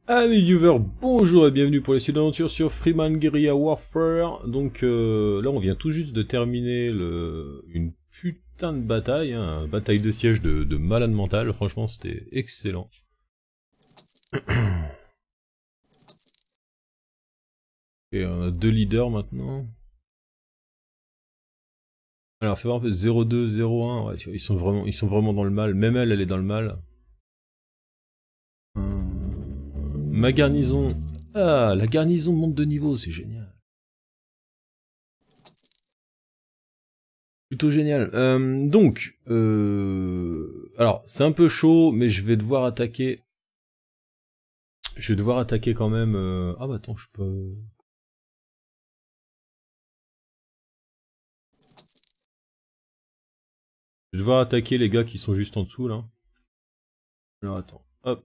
Amis viewers, bonjour et bienvenue pour les suites d'aventures sur Freeman Guerrilla Warfare. Donc là on vient tout juste de terminer une putain de bataille, hein, une bataille de siège de malade mental, franchement c'était excellent. Et on a 2 leaders maintenant. Alors fais voir un peu 0-2, 0-1, ouais, ils sont vraiment dans le mal, même elle est dans le mal. Ma garnison, ah la garnison monte de niveau, c'est génial. Plutôt génial. Alors c'est un peu chaud, mais je vais devoir attaquer. Je vais devoir attaquer quand même. Ah bah attends, je peux. Je vais devoir attaquer les gars qui sont juste en dessous là. Alors attends, hop.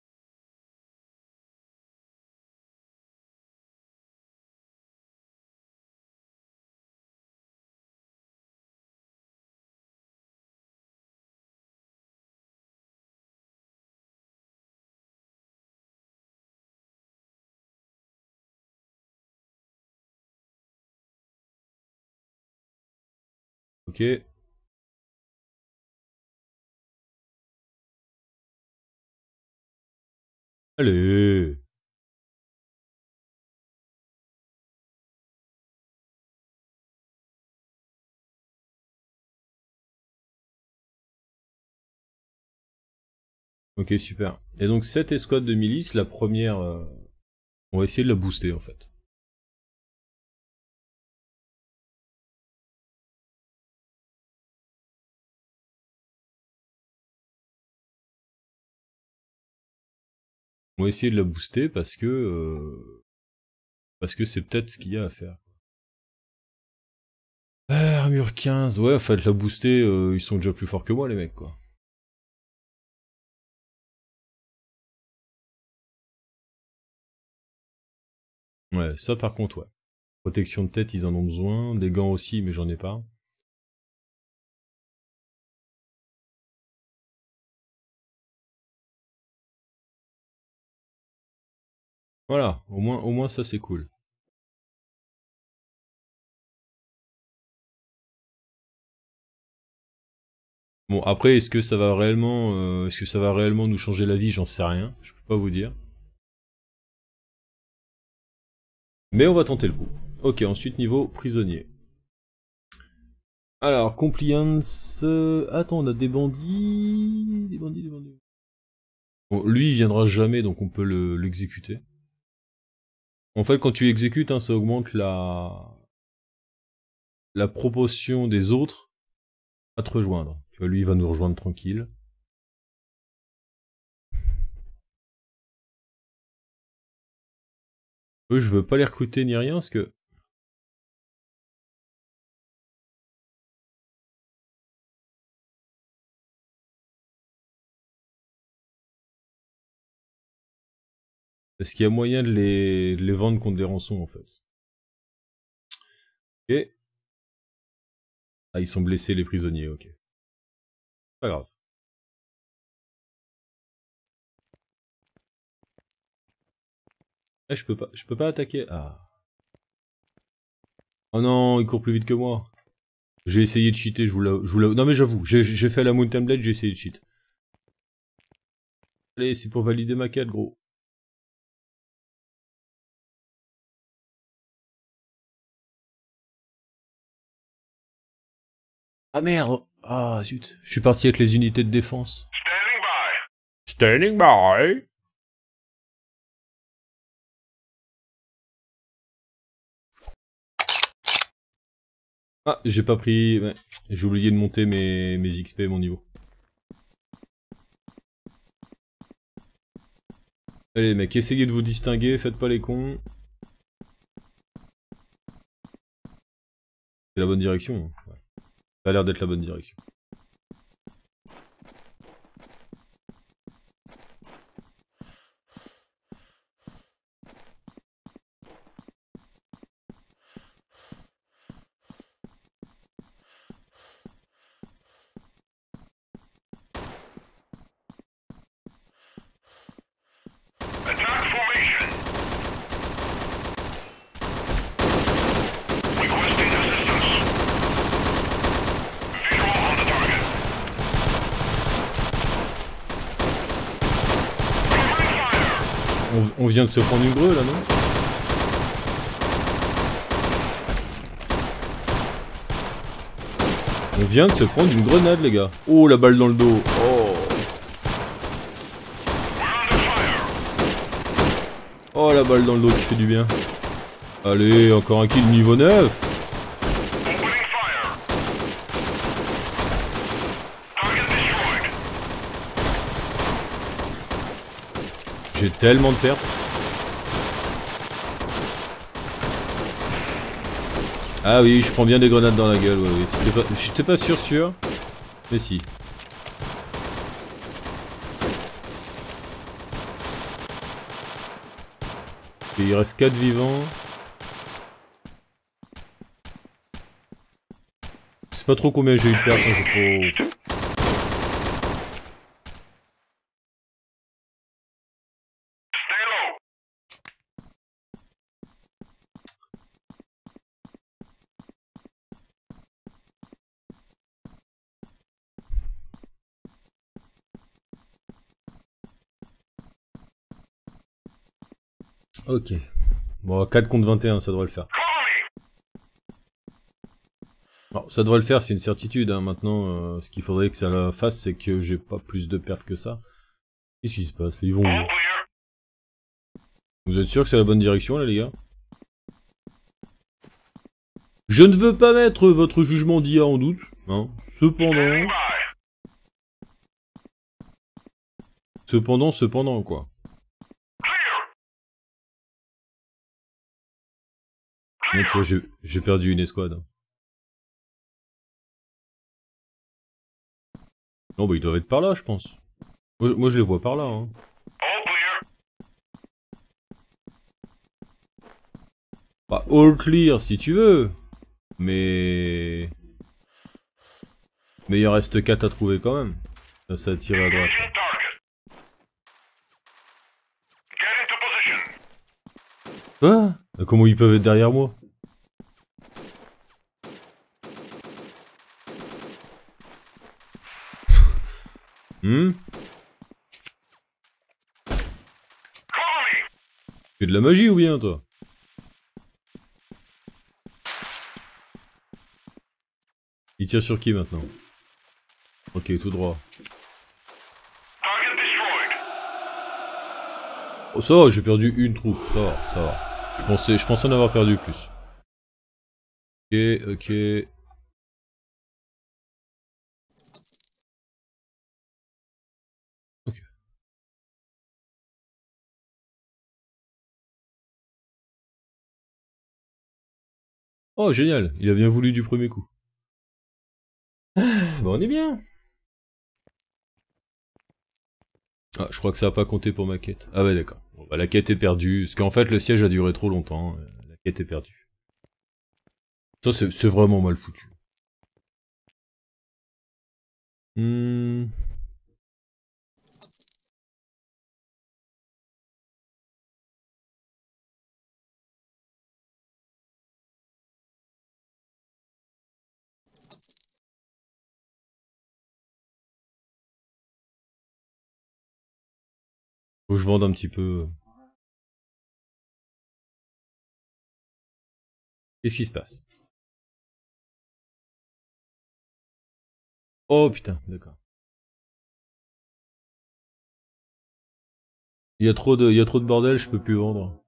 Ok. Allez. Ok, super. Et donc cette escouade de milice, la première, on va essayer de la booster en fait. On va essayer de la booster parce que c'est peut-être ce qu'il y a à faire. Armure 15, ouais, en fait la booster, ils sont déjà plus forts que moi les mecs quoi. Ouais, ça par contre, ouais. Protection de tête, ils en ont besoin. Des gants aussi, mais j'en ai pas. Voilà, au moins ça c'est cool. Bon, après, est-ce que ça va réellement nous changer la vie? J'en sais rien. Je peux pas vous dire. Mais on va tenter le coup. Ok, ensuite niveau prisonnier. Alors, compliance... Attends, on a des bandits... Des bandits. Bon, lui, il viendra jamais, donc on peut l'exécuter. En fait, quand tu exécutes, hein, ça augmente la proportion des autres à te rejoindre. Tu vois, lui, il va nous rejoindre tranquille. Eux, je veux pas les recruter ni rien, parce que... Est-ce qu'il y a moyen de les vendre contre des rançons, en fait? Ok. Ah, ils sont blessés, les prisonniers, ok. Pas grave. Ah, je peux pas attaquer. Ah. Oh non, il court plus vite que moi. J'ai essayé de cheater, Non mais j'avoue, j'ai fait la Mountain Blade, j'ai essayé de cheat. Allez, c'est pour valider ma quête, gros. Ah merde. Ah zut. Je suis parti avec les unités de défense. Standing by. Standing by. Ah, j'ai pas pris... Ouais. J'ai oublié de monter mes XP, mon niveau. Allez mec, essayez de vous distinguer, faites pas les cons. C'est la bonne direction. Ouais. Ça a l'air d'être la bonne direction. On vient de se prendre une greu là, non? On vient de se prendre une grenade, les gars. Oh, la balle dans le dos. Oh. Oh, la balle dans le dos qui fait du bien. Allez, encore un kill niveau 9. J'ai tellement de pertes. Ah oui, je prends bien des grenades dans la gueule, ouais, oui. J'étais pas sûr, mais si. Et il reste 4 vivants. Je sais pas trop combien j'ai eu de pertes, hein, j'ai trop... Ok. Bon, 4 contre 21, ça devrait le faire. Alors, ça devrait le faire, c'est une certitude. Hein. Maintenant, ce qu'il faudrait que ça la fasse, c'est que j'ai pas plus de pertes que ça. Qu'est-ce qui se passe? Ils vont où? Vous êtes sûr que c'est la bonne direction, là, les gars? Je ne veux pas mettre votre jugement d'IA en doute. Hein. Cependant, quoi. Donc, tu vois, j'ai perdu une escouade. Non, bah, ils doivent être par là, je pense. Moi je les vois par là. Hein. Bah, all clear si tu veux. Mais il en reste 4 à trouver quand même. Là, ça a tiré à droite. Quoi? Comment ils peuvent être derrière moi? Tu fais de la magie ou bien, toi? Il tire sur qui maintenant? Ok, tout droit. Oh, ça va, j'ai perdu une troupe, ça va, ça va. Je pensais en avoir perdu plus. Ok. Ok. Oh, génial, il a bien voulu du premier coup. Bon, on est bien. Ah, je crois que ça va pas compter pour ma quête. Ah ouais, d'accord. Bon, bah, la quête est perdue, parce qu'en fait, le siège a duré trop longtemps. La quête est perdue. Ça, c'est vraiment mal foutu. Faut que je vende un petit peu. Qu'est-ce qui se passe? Oh putain, d'accord. Il y a trop de bordel, je peux plus vendre.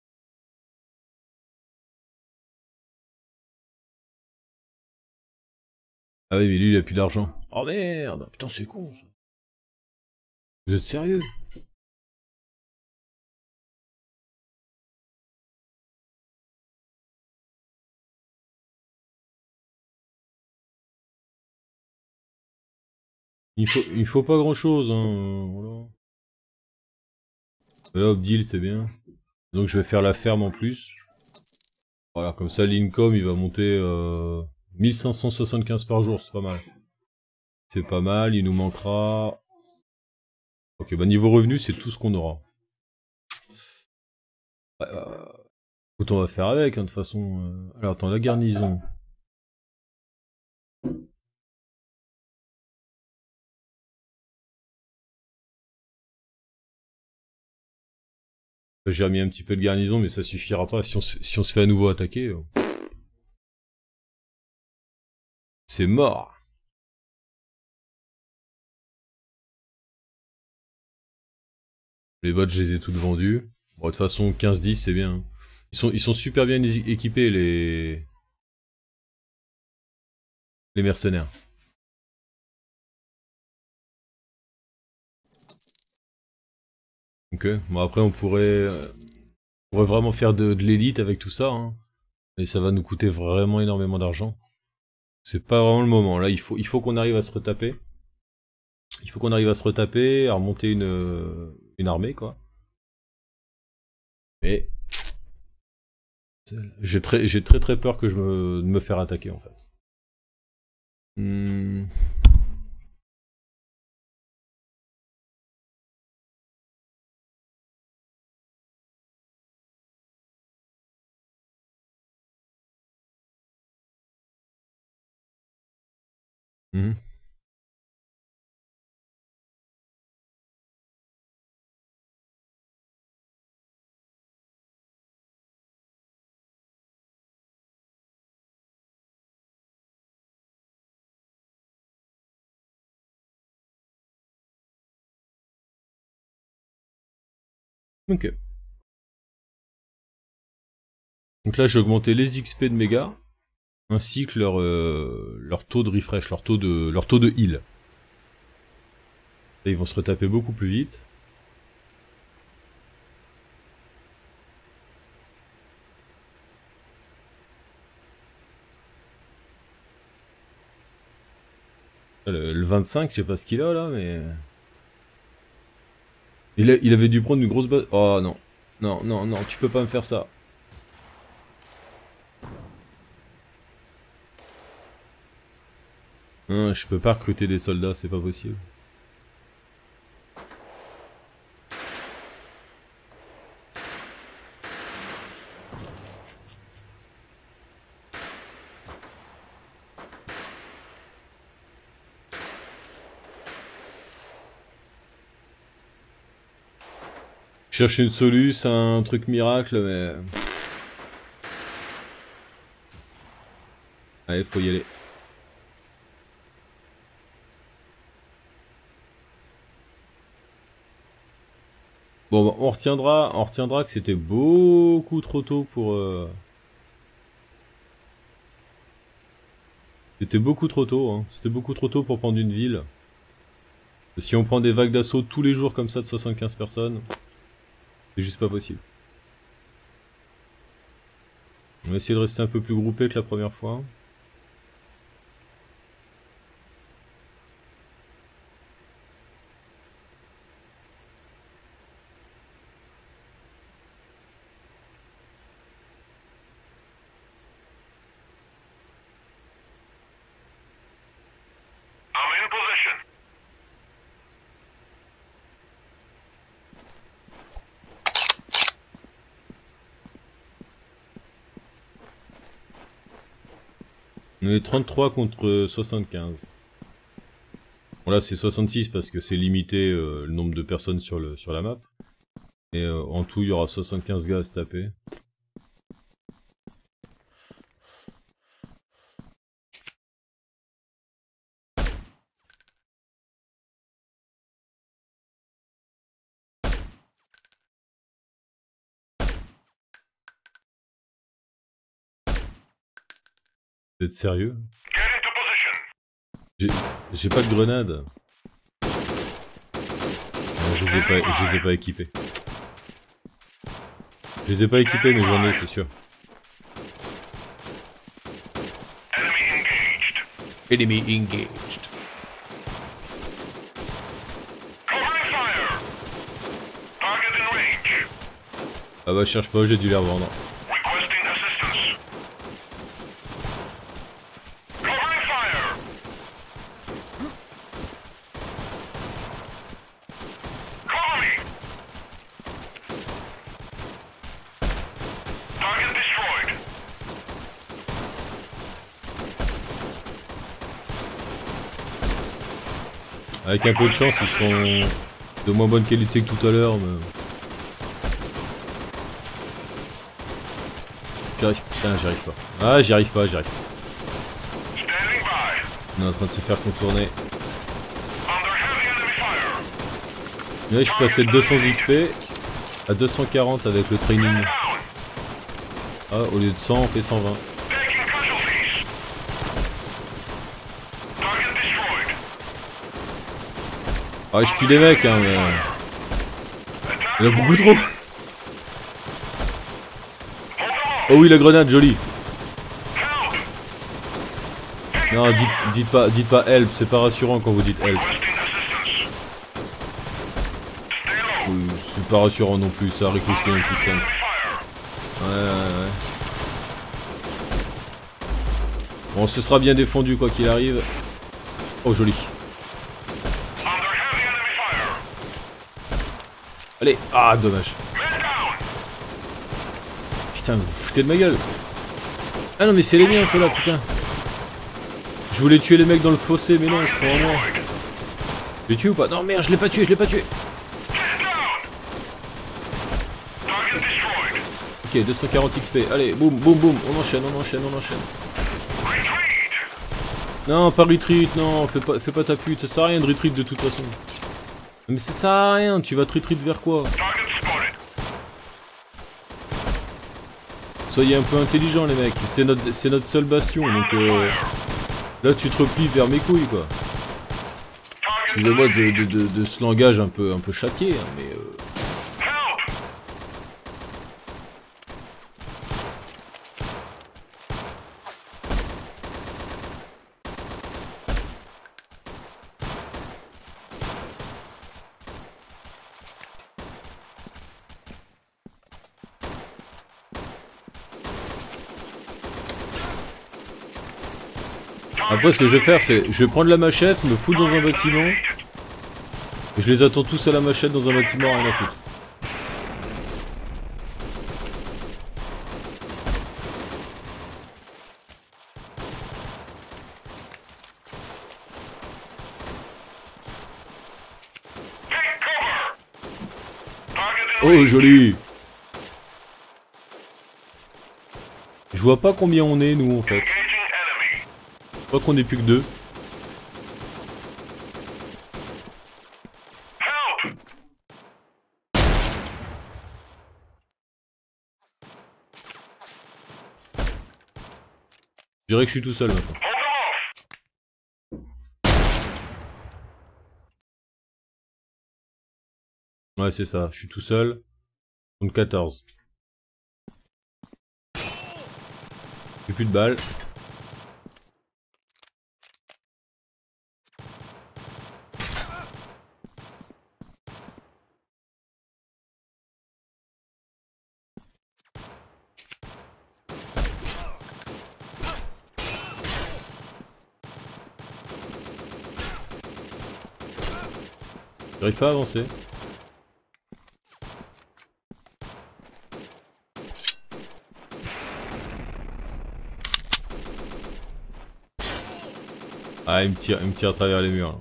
Ah oui, mais lui, il a plus d'argent. Oh merde, putain, c'est con, ça. Vous êtes sérieux? Il faut pas grand chose, hein. Voilà. Là, hop, deal, c'est bien. Donc je vais faire la ferme en plus. Voilà, comme ça, l'income, il va monter 1575 par jour, c'est pas mal. C'est pas mal, il nous manquera... Ok, bah niveau revenu, c'est tout ce qu'on aura. Ouais, écoute, on va faire avec, hein, de toute façon. Alors attends, la garnison. J'ai remis un petit peu de garnison, mais ça suffira pas si on se fait à nouveau attaquer. C'est mort. Les bots, je les ai toutes vendues. Bon, de toute façon, 15-10, c'est bien. Ils sont super bien équipés, les mercenaires. Ok, bon après on pourrait vraiment faire de l'élite avec tout ça, hein. Et ça va nous coûter vraiment énormément d'argent. C'est pas vraiment le moment, là il faut qu'on arrive à se retaper. Il faut qu'on arrive à se retaper, à remonter une armée quoi. Mais j'ai très peur que de me faire attaquer en fait. Hmm. Hmm. Ok. Donc là j'ai augmenté les XP de méga, ainsi que leur taux de refresh, leur taux de heal. Et ils vont se retaper beaucoup plus vite. Le 25, je sais pas ce qu'il a là, mais... Il avait dû prendre une grosse base... Oh non. Non, non, non, tu peux pas me faire ça. Non, je peux pas recruter des soldats, c'est pas possible. Je cherche une soluce, un truc miracle, mais... Allez, faut y aller. Bon, bah, on retiendra que c'était beaucoup trop tôt pour... C'était beaucoup trop tôt, hein. C'était beaucoup trop tôt pour prendre une ville. Si on prend des vagues d'assaut tous les jours comme ça de 75 personnes, c'est juste pas possible. On va essayer de rester un peu plus groupé que la première fois. On est 33 contre 75. Bon là c'est 66 parce que c'est limité le nombre de personnes sur la map. Et en tout il y aura 75 gars à se taper. Vous êtes sérieux? J'ai pas de grenades. Non, je les ai pas équipés. Je les ai pas équipés mais j'en ai c'est sûr. Enemy engaged. Ah bah cherche pas, j'ai dû les revendre. Avec un peu de chance, ils sont de moins bonne qualité que tout à l'heure, mais... Putain, j'y arrive pas. Ah, j'y arrive pas. On est en train de se faire contourner. Là, je suis passé de 200 XP à 240 avec le training. Ah, au lieu de 100, on fait 120. Ah, je tue des mecs, hein, mais... Il y en a beaucoup trop. Oh oui, la grenade, jolie. Non, dites pas help, c'est pas rassurant quand vous dites help. Oui, c'est pas rassurant non plus, ça request assistance. Ouais. Bon, ce sera bien défendu quoi qu'il arrive. Oh, joli. Allez, ah, dommage. Putain, vous vous foutez de ma gueule. Ah non, mais c'est les miens, ceux-là, putain. Je voulais tuer les mecs dans le fossé, mais non, c'est vraiment... Je l'ai tué ou pas? Non, merde, je l'ai pas tué. Ok, 240 XP. Allez, boum, on enchaîne. Non, pas retreat, non, fais pas ta pute, ça sert à rien de retreat de toute façon. Mais ça sert à rien, tu vas te retreat vers quoi? Soyez un peu intelligents les mecs, c'est notre seul bastion, donc là tu te replies vers mes couilles quoi. Excusez-moi de ce langage un peu châtié, hein, mais après ce que je vais faire c'est, je vais prendre la machette, me foutre dans un bâtiment, et je les attends tous à la machette dans un bâtiment, rien à foutre. Oh joli. Je vois pas combien on est nous en fait. Je crois qu'on est plus que 2. Je dirais que je suis tout seul maintenant. Ouais c'est ça, je suis tout seul. Contre 14. J'ai plus de balles. J'arrive pas à avancer. Ah, il me tire à travers les murs. Là.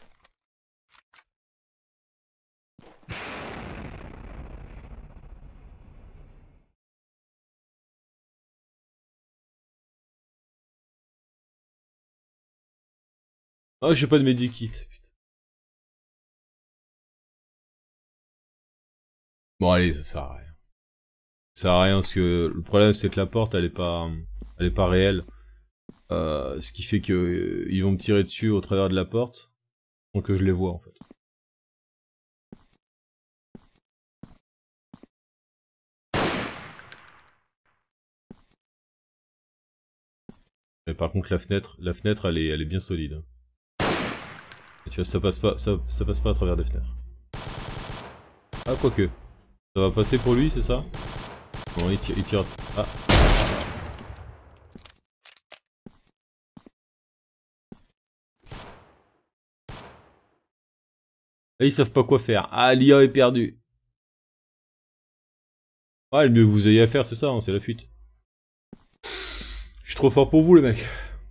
Ah, j'ai pas de medikit. Putain. Bon, allez, ça sert à rien. Ça sert à rien parce que le problème c'est que la porte elle est pas réelle. Ce qui fait que ils vont me tirer dessus au travers de la porte sans que je les vois en fait. Mais par contre la fenêtre elle est bien solide. Et tu vois ça passe pas à travers des fenêtres. Ah quoique. Ça va passer pour lui c'est ça? Bon il tire. Ah. Et ils savent pas quoi faire. Ah l'IA est perdue. Ouais, le mieux que vous ayez à faire, c'est ça, hein, c'est la fuite. Je suis trop fort pour vous, les mecs.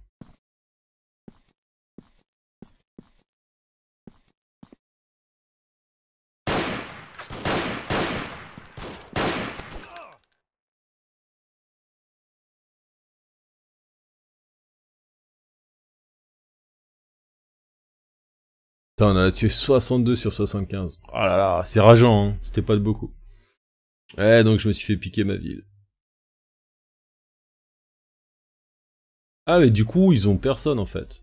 Putain, on a tué 62 sur 75. Oh là là, c'est rageant, hein. C'était pas de beaucoup. Ouais, donc je me suis fait piquer ma ville. Ah, mais du coup, ils ont personne, en fait.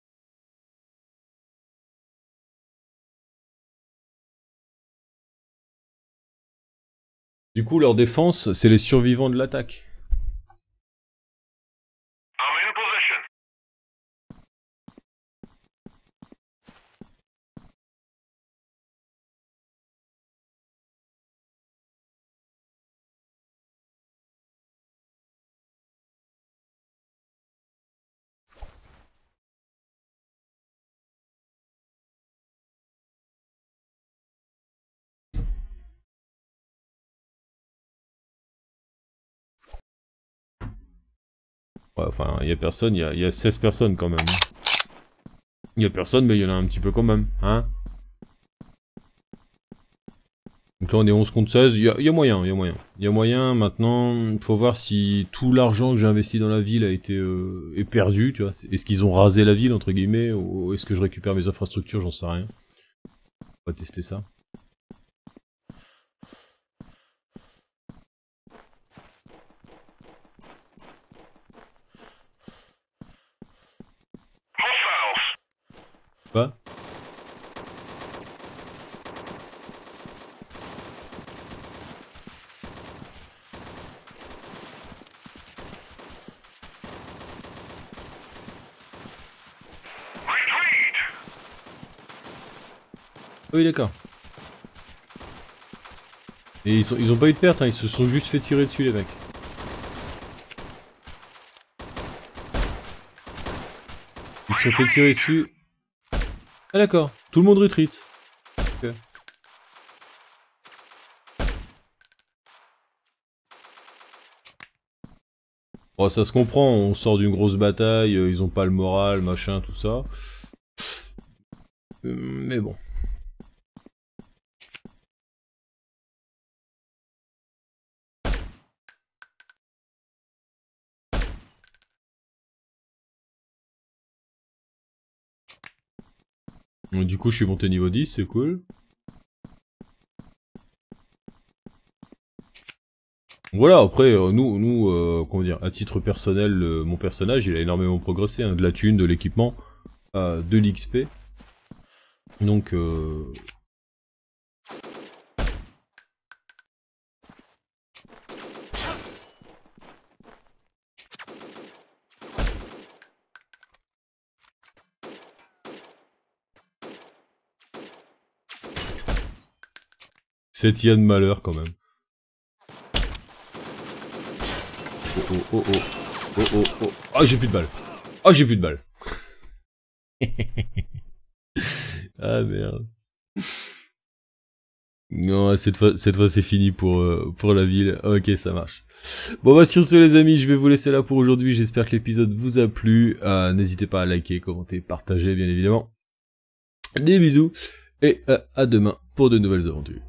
Du coup, leur défense, c'est les survivants de l'attaque. Ouais, enfin, il y a personne, il y a 16 personnes quand même. Il y a personne, mais il y en a un petit peu quand même, hein. Donc là, on est 11 contre 16, il y a moyen, il y a moyen. Il y a moyen, maintenant, faut voir si tout l'argent que j'ai investi dans la ville a été est perdu, tu vois. Est-ce qu'ils ont rasé la ville, entre guillemets, ou est-ce que je récupère mes infrastructures, j'en sais rien. On va tester ça. Quoi? Oui, d'accord. Et ils ont pas eu de perte, hein, ils se sont juste fait tirer dessus, les mecs. Ils se sont fait tirer dessus. Ah d'accord, tout le monde retreat. Ok. Bon, ça se comprend, on sort d'une grosse bataille, ils ont pas le moral, machin, tout ça. Mais bon. Donc, du coup, je suis monté niveau 10, c'est cool. Voilà, après, comment dire, à titre personnel, mon personnage, il a énormément progressé, hein, de la thune, de l'équipement, de l'XP. Donc, c'est de malheur, quand même. Oh, oh, oh, oh. Oh, oh, oh. Ah, j'ai plus de balles. Ah, j'ai plus de balles. Ah, merde. Non, cette fois c'est fini pour la ville. Ok, ça marche. Bon bah sur ce les amis, je vais vous laisser là pour aujourd'hui. J'espère que l'épisode vous a plu. N'hésitez pas à liker, commenter, partager bien évidemment. Des bisous et à demain pour de nouvelles aventures.